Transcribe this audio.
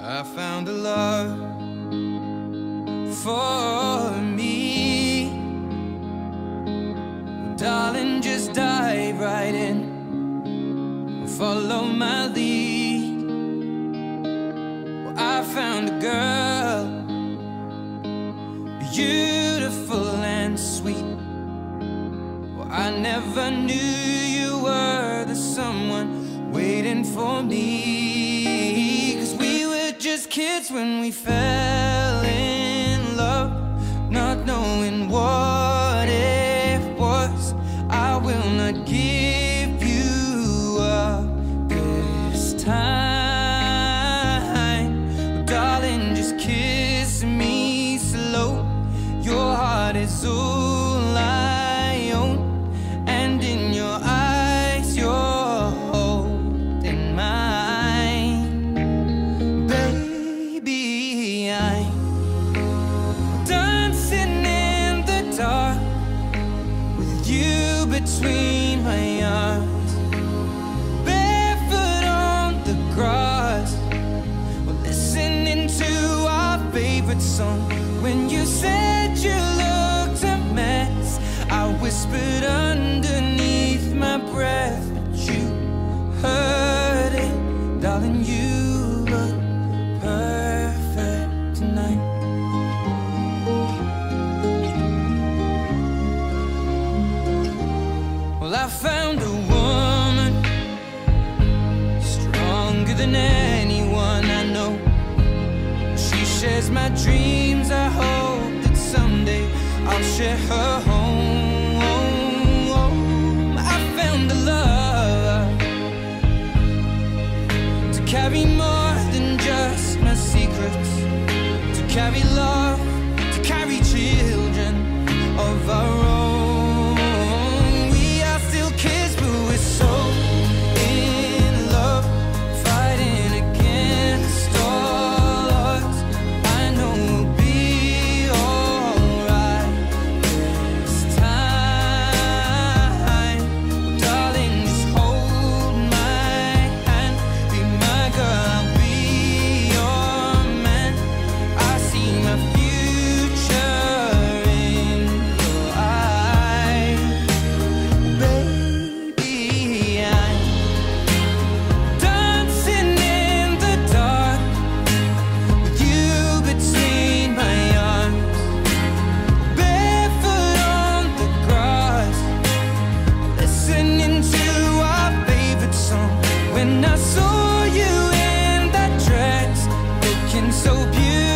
I found a love for me. Well, darling, just dive right in, follow my lead. Well, I found a girl, beautiful and sweet. Well, I never knew you were the someone waiting for me. 'Cause we were just kids when we fell in love, not knowing what it was. I will not give you up this time. Oh, darling, just kiss me slow. Your heart is all I own, and in your eyes you're holding mine. Baby, I'm dancing in the dark with you between my arms, barefoot on the grass. We're listening to our favorite song. When you said you looked a mess, I whispered underneath my breath, but you heard it. Darling, you look perfect tonight. Well, I found a woman stronger than anyone I know. She shares my dreams. I hope that someday I'll share her home. I found a love to carry more than just my secrets, to carry love, to carry children of our own. We are still kids, but we're so in love, fighting against all odds. I know we'll be alright this time. Darling, just hold my hand, be my girl, I'll be your man. I see my future in your eyes. Baby, I'm dancing in the dark with you between my arms, barefoot on the grass, listening to our favorite song. When I saw you in that dress, looking so beautiful,